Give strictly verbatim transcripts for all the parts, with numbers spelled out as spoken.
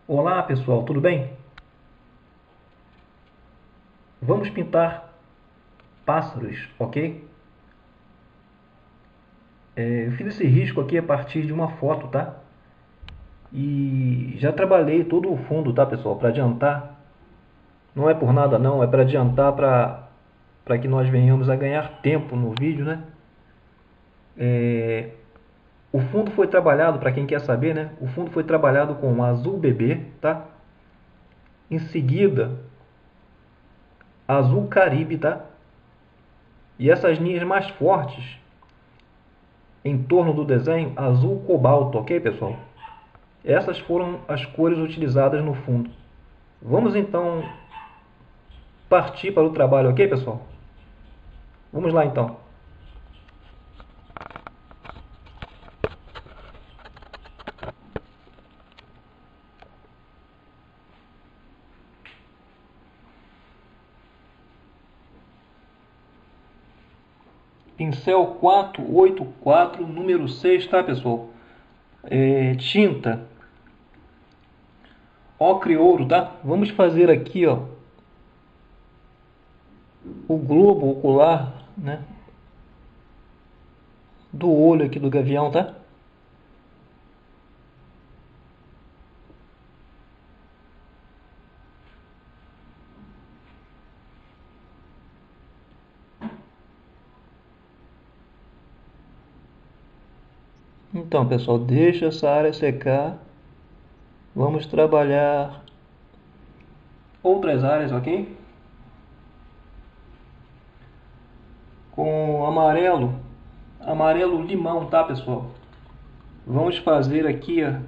Olá pessoal, tudo bem? Vamos pintar pássaros, ok? É, eu fiz esse risco aqui a partir de uma foto, tá? E já trabalhei todo o fundo, tá pessoal? Para adiantar, não é por nada não, é para adiantar para para que nós venhamos a ganhar tempo no vídeo, né? É, o fundo foi trabalhado, para quem quer saber, né? O fundo foi trabalhado com azul bebê, tá? Em seguida, azul caribe, tá? E essas linhas mais fortes em torno do desenho, azul cobalto, ok pessoal? Essas foram as cores utilizadas no fundo. Vamos então partir para o trabalho, ok pessoal? Vamos lá então. Pincel quatrocentos e oitenta e quatro, número seis, tá pessoal? É, tinta ocre ouro, tá? Vamos fazer aqui, ó, o globo ocular, né? Do olho aqui do gavião, tá? Então, pessoal, deixa essa área secar. Vamos trabalhar outras áreas, ok? Com amarelo, amarelo limão, tá, pessoal? Vamos fazer aqui, ó,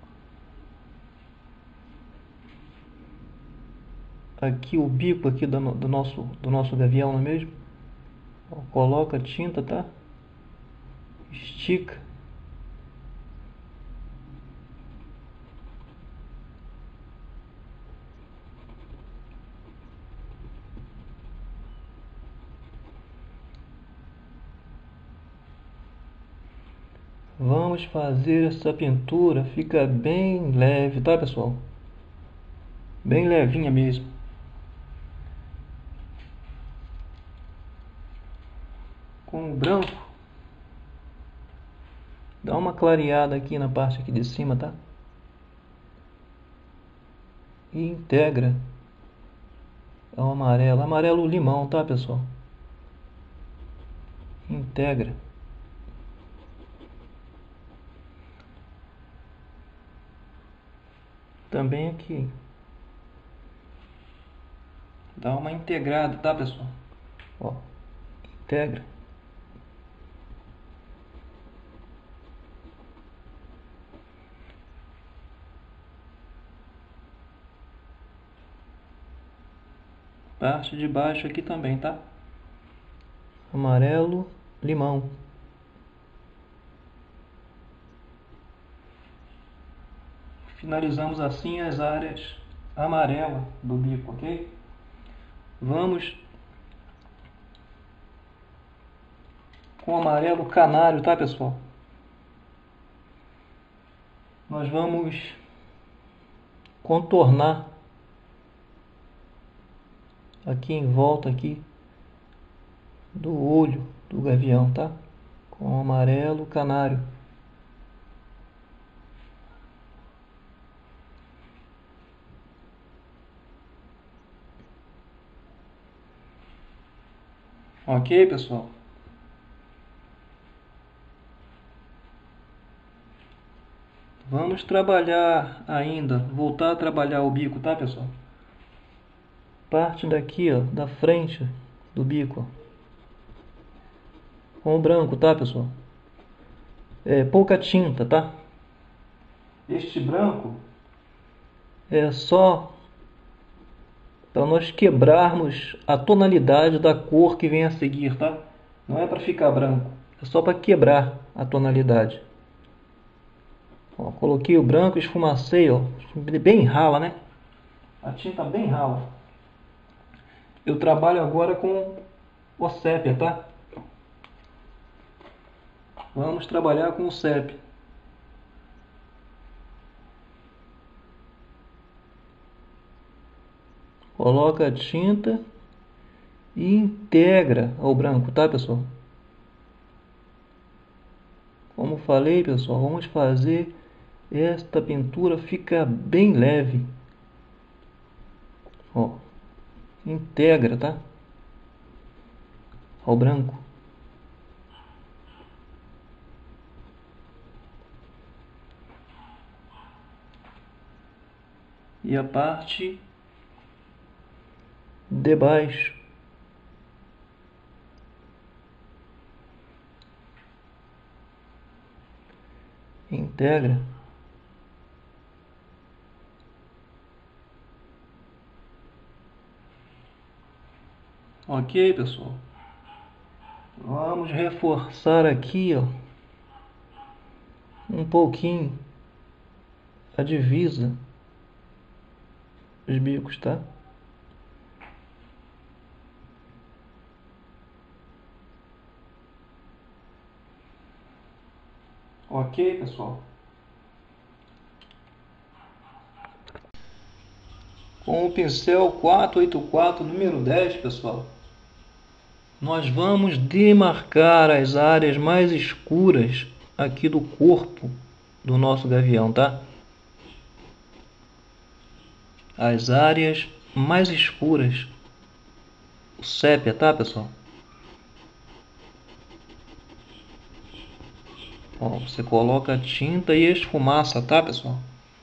aqui o bico aqui do, do nosso do nosso gavião, não é mesmo? Ó, coloca a tinta, tá? Estica. Vamos fazer essa pintura, fica bem leve, tá, pessoal? Bem levinha mesmo. Com o branco, dá uma clareada aqui na parte aqui de cima, tá? E integra ao amarelo, amarelo limão, tá, pessoal? Integra. Também aqui. Dá uma integrada, tá, pessoal? Ó, integra. Parte de baixo aqui também, tá? Amarelo, limão. Finalizamos assim as áreas amarelas do bico, ok? Vamos com amarelo canário, tá, pessoal? Nós vamos contornar aqui em volta aqui do olho do gavião, tá? Com amarelo canário. Ok, pessoal? Vamos trabalhar ainda, voltar a trabalhar o bico, tá, pessoal? Parte daqui, ó, da frente do bico, ó, com o branco, tá, pessoal? É pouca tinta, tá? Este branco é só para nós quebrarmos a tonalidade da cor que vem a seguir, tá? Não é para ficar branco, é só para quebrar a tonalidade. Ó, coloquei o branco, esfumacei, ó, bem rala, né? A tinta bem rala. Eu trabalho agora com o sépia, tá? Vamos trabalhar com o sépia. coloca a tinta e integra ao branco, tá, pessoal? Como falei, pessoal, vamos fazer esta pintura ficar bem leve. Ó, integra, tá? Ao branco. E a parte de baixo. Integra. Ok, pessoal. Vamos reforçar aqui, ó, um pouquinho a divisa dos bicos, tá? Ok, pessoal. Com o pincel quatrocentos e oitenta e quatro número dez, pessoal, nós vamos demarcar as áreas mais escuras aqui do corpo do nosso gavião, tá? As áreas mais escuras. O sépia, tá, pessoal? Ó, você coloca a tinta e esfumaça, tá, pessoal?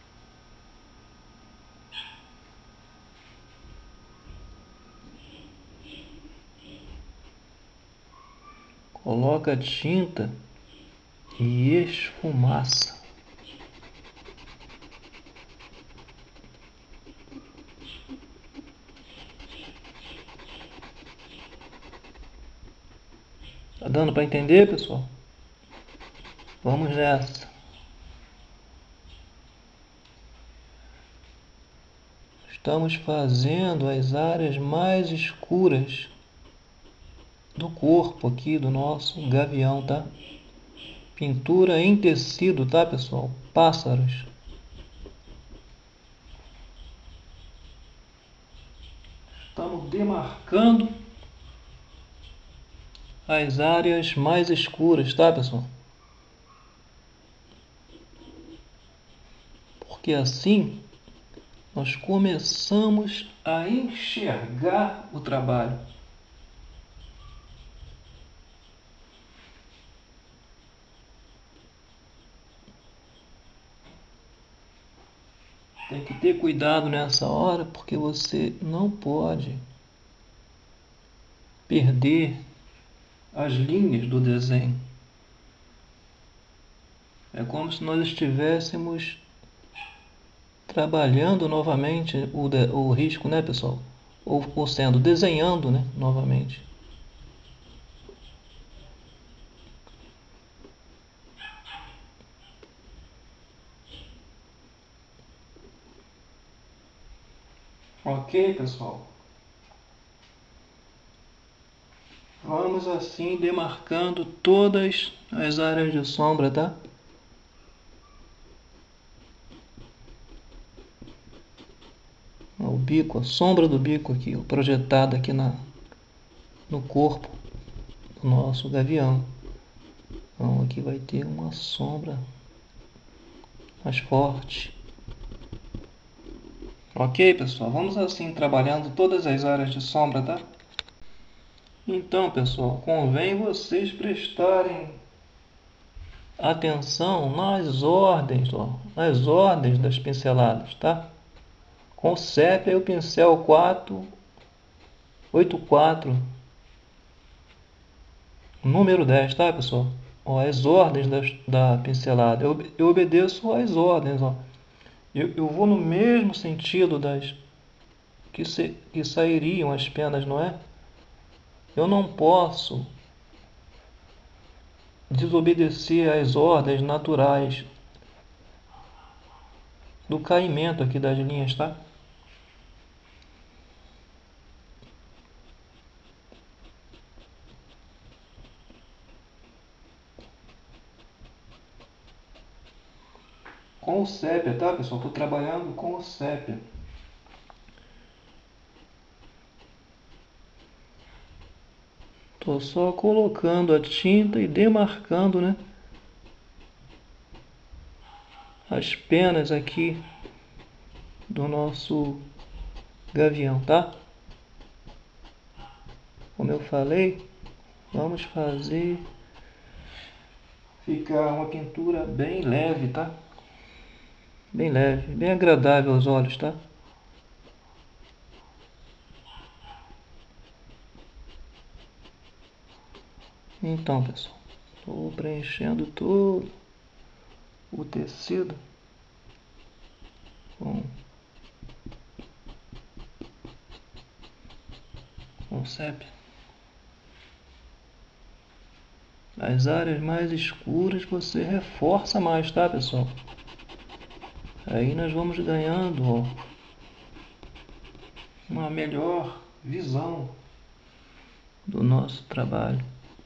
Coloca a tinta e esfumaça. Tá dando para entender, pessoal? Vamos nessa. Estamos fazendo as áreas mais escuras do corpo aqui do nosso gavião, tá? Pintura em tecido, tá, pessoal? Pássaros. Estamos demarcando as áreas mais escuras, tá, pessoal? Porque assim nós começamos a enxergar o trabalho. Tem que ter cuidado nessa hora, porque você não pode perder as linhas do desenho. É como se nós estivéssemos trabalhando novamente o, de, o risco, né, pessoal? Ou, ou sendo, desenhando, né, novamente. Ok, pessoal? Vamos assim demarcando todas as áreas de sombra, tá? O bico, a sombra do bico aqui, projetada aqui na, no corpo do nosso gavião. Então aqui vai ter uma sombra mais forte. Ok, pessoal? Vamos assim trabalhando todas as áreas de sombra, tá? Então, pessoal, convém vocês prestarem atenção nas ordens, ó, nas ordens das pinceladas, tá? Com o sépia e o pincel quatrocentos e oitenta e quatro, número dez, tá, pessoal? Ó, as ordens das, da pincelada. Eu, eu obedeço às ordens, ó. Eu, eu vou no mesmo sentido das que, se, que sairiam as penas, não é? Eu não posso desobedecer às ordens naturais do caimento aqui das linhas, tá? Com o sépia, tá, pessoal? Estou trabalhando com o sépia. Tô só colocando a tinta e demarcando, né, as penas aqui do nosso gavião, tá? Como eu falei, vamos fazer ficar uma pintura bem leve, tá? Bem leve, bem agradável aos olhos, tá? Então, pessoal, estou preenchendo todo o tecido com, com sépia. As áreas mais escuras você reforça mais, tá, pessoal? Aí nós vamos ganhando, ó, uma melhor visão do nosso trabalho.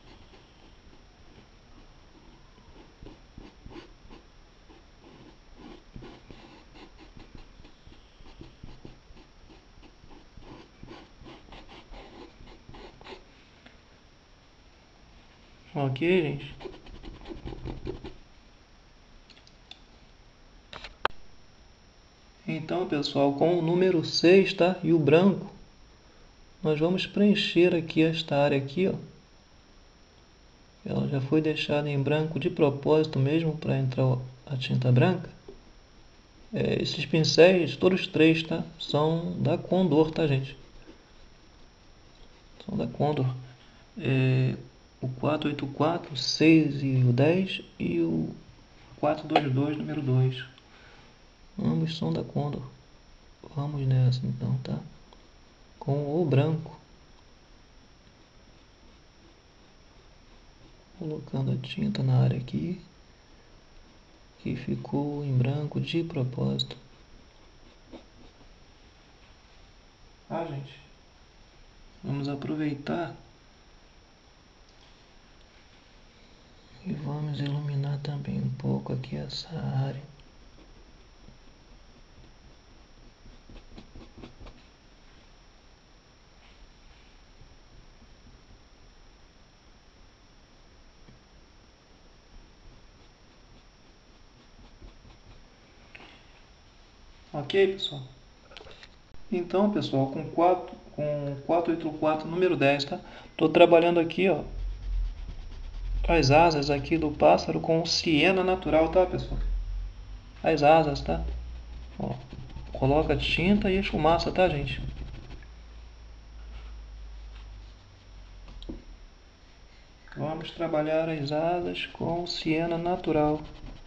Ok, gente? Então, pessoal, com o número seis, tá? E o branco, nós vamos preencher aqui esta área aqui, ó. Ela já foi deixada em branco de propósito mesmo para entrar a tinta branca. É, esses pincéis, todos três, tá? São da Condor, tá, gente? São da Condor. É, o quatrocentos e oitenta e quatro, o seis e o dez e o quatrocentos e vinte e dois, número dois. Ambos são da Condor. Vamos nessa então, tá? Com o branco. Colocando a tinta na área aqui, que ficou em branco de propósito. Ah, gente, vamos aproveitar e vamos iluminar também um pouco aqui essa área. Ok, pessoal? Então, pessoal, com quatro, com quatrocentos e oitenta e quatro, número dez, tá? Tô trabalhando aqui, ó, as asas aqui do pássaro com siena natural, tá, pessoal? As asas, tá? Ó, coloca tinta e esfumaça, tá, gente? Vamos trabalhar as asas com siena natural.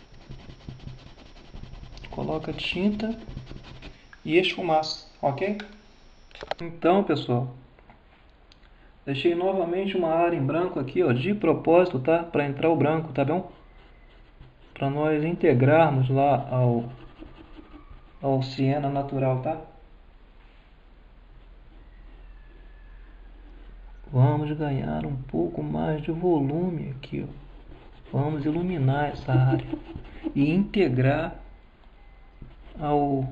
Coloca tinta e esfumaça, ok? Então, pessoal, deixei novamente uma área em branco aqui, ó, de propósito, tá? Para entrar o branco, tá bom? Para nós integrarmos lá ao, ao siena natural, tá? Vamos ganhar um pouco mais de volume aqui, ó. Vamos iluminar essa área e integrar ao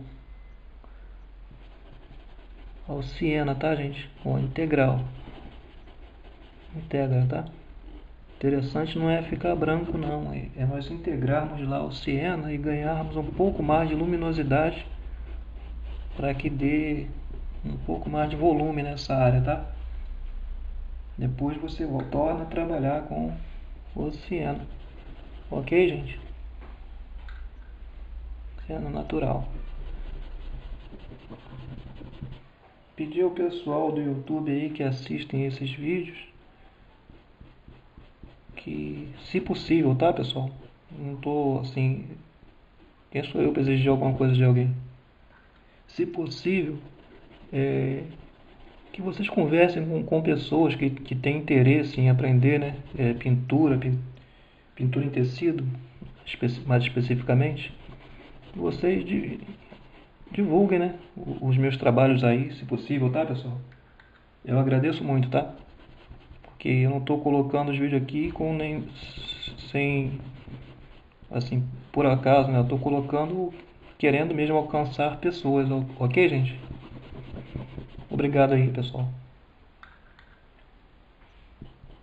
ao siena, tá, gente? Com a integral. Integra, tá? Interessante não é ficar branco, não. É nós integrarmos lá o siena e ganharmos um pouco mais de luminosidade para que dê um pouco mais de volume nessa área, tá? Depois você torna a trabalhar com o siena. Ok, gente? Siena natural. Pedir ao pessoal do YouTube aí que assistem esses vídeos que, se possível, tá, pessoal? Não tô assim. Quem sou eu para exigir alguma coisa de alguém? Se possível, é, que vocês conversem com, com pessoas que, que têm interesse em aprender, né? É, pintura, pin, pintura em tecido, espe- mais especificamente. Vocês di, divulguem, né? Os meus trabalhos aí, se possível, tá, pessoal? Eu agradeço muito, tá? Porque eu não estou colocando os vídeos aqui com nem sem assim por acaso, né? Eu estou colocando querendo mesmo alcançar pessoas, ok, gente? Obrigado aí, pessoal.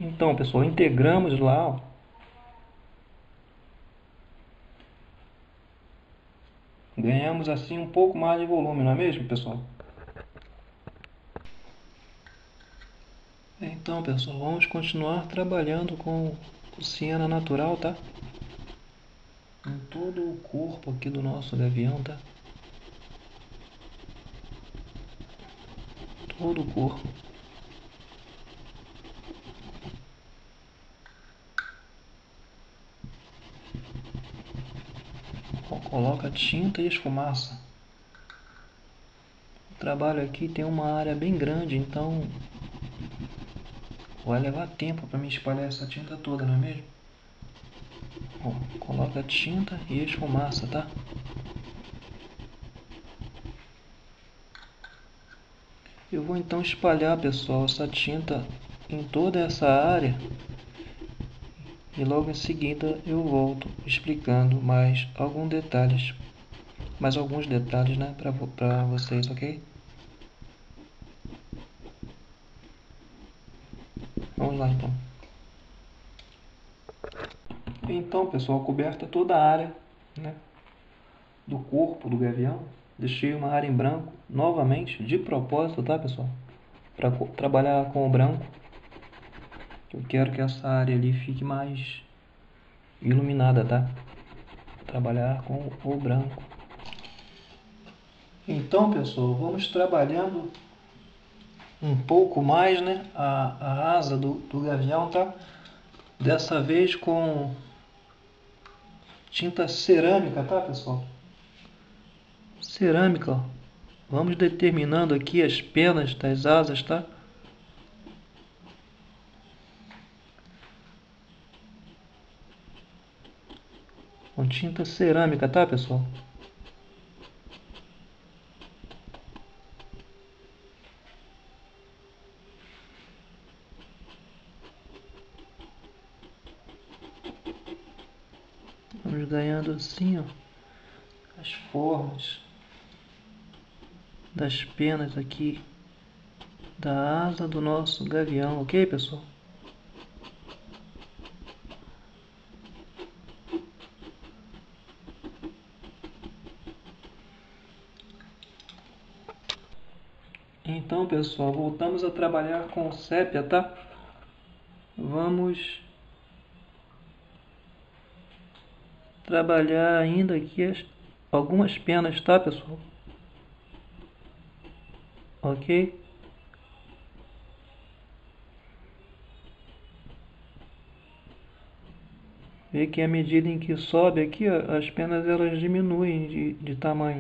Então, pessoal, integramos lá, ó. Ganhamos assim um pouco mais de volume, não é mesmo, pessoal? Então, pessoal, vamos continuar trabalhando com o siena natural, tá? Em todo o corpo aqui do nosso gavião, tá? Todo o corpo. Coloca tinta e esfumaça. O trabalho aqui tem uma área bem grande, então vai levar tempo para me espalhar essa tinta toda, não é mesmo? Ó, coloca tinta e esfumaça, tá? Eu vou então espalhar, pessoal, essa tinta em toda essa área e logo em seguida eu volto explicando mais alguns detalhes, mais alguns detalhes, né, para para vocês, ok? Vamos lá então. Então, pessoal, coberta toda a área, né, do corpo do gavião. Deixei uma área em branco novamente, de propósito, tá, pessoal? Para trabalhar com o branco. Eu quero que essa área ali fique mais iluminada, tá? Trabalhar com o branco. Então, pessoal, vamos trabalhando um pouco mais, né, a, a asa do, do gavião, tá? Dessa vez com tinta cerâmica, tá, pessoal? Cerâmica, ó. Vamos determinando aqui as penas das asas, tá? Com tinta cerâmica, tá, pessoal? Vamos ganhando assim, ó, as formas das penas aqui da asa do nosso gavião, ok, pessoal? Então, pessoal, voltamos a trabalhar com sépia, tá? Vamos trabalhar ainda aqui as, algumas penas, tá, pessoal? Ok? Vê que à medida em que sobe aqui, ó, as penas elas diminuem de, de tamanho.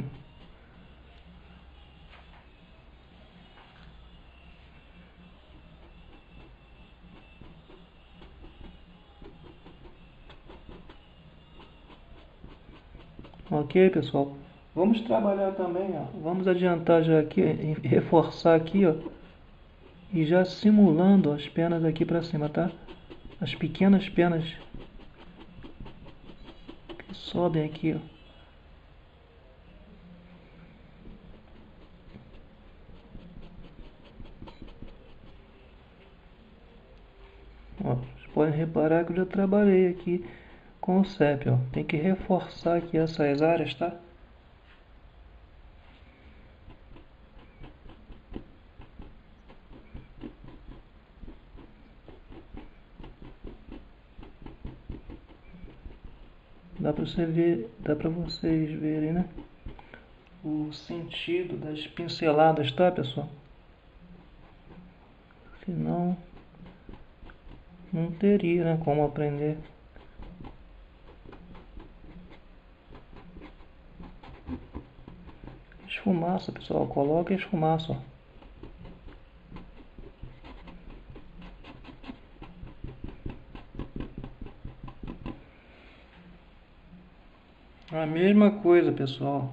Ok, pessoal? Vamos trabalhar também, ó. Vamos adiantar já aqui, reforçar aqui, ó. E já simulando as penas aqui para cima, tá? As pequenas penas que sobem aqui, ó. Ó, vocês podem reparar que eu já trabalhei aqui com o sépia, ó. Tem que reforçar aqui essas áreas, tá? Dá para você ver, dá para vocês verem, né? O sentido das pinceladas, tá, pessoal? Senão não teria, né, como aprender. Esfumaça, pessoal, coloca esfumaça, ó. A mesma coisa, pessoal.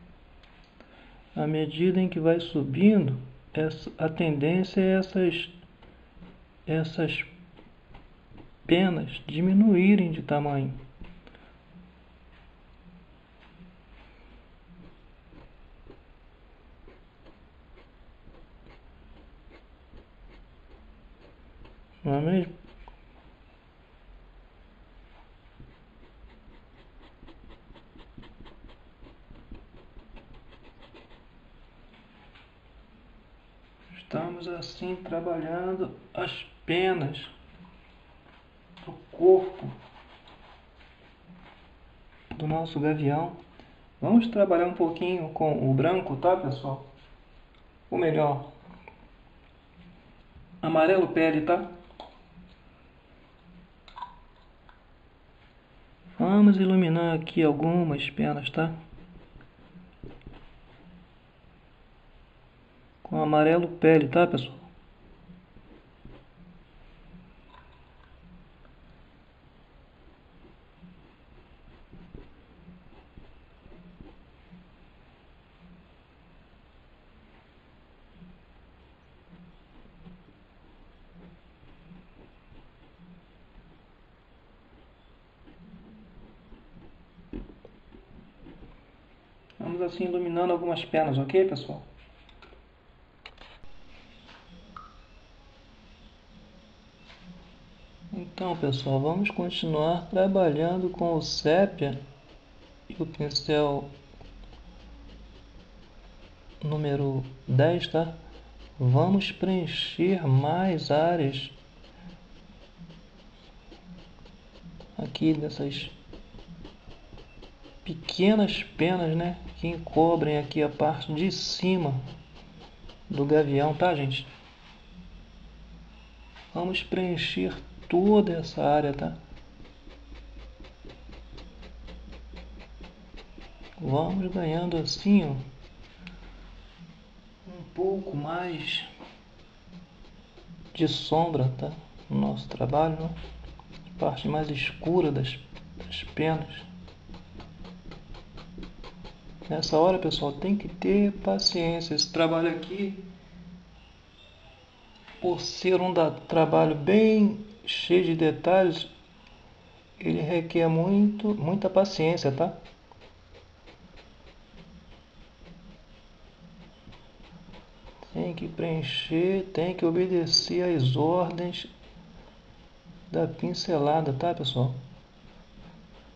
À medida em que vai subindo, essa, a tendência é essas, essas penas diminuírem de tamanho. Não é mesmo? Vamos assim trabalhando as penas do corpo do nosso gavião. Vamos trabalhar um pouquinho com o branco, tá, pessoal? Ou melhor, amarelo pele, tá? Vamos iluminar aqui algumas penas, tá? Com amarelo pele, tá, pessoal? Vamos assim iluminando algumas penas, ok, pessoal? Então, pessoal, vamos continuar trabalhando com o sépia e o pincel número dez, tá? Vamos preencher mais áreas aqui dessas pequenas penas, né, que encobrem aqui a parte de cima do gavião, tá, gente? Vamos preencher toda essa área, tá? Vamos ganhando assim, ó, um pouco mais de sombra, tá? No nosso trabalho, né? Parte mais escura das, das penas. Nessa hora, pessoal, tem que ter paciência. Esse trabalho aqui, por ser um da, trabalho bem cheio de detalhes, ele requer muito, muita paciência, tá? Tem que preencher, tem que obedecer às ordens da pincelada, tá, pessoal?